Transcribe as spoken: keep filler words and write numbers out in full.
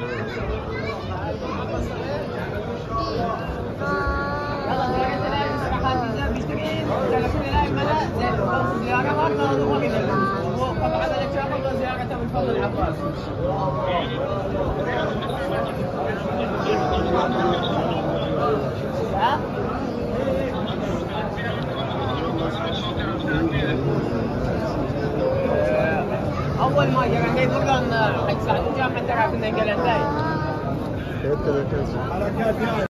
أول ما جاء عندي برجان حيساعدوني أحد ترى كنا جلسنا.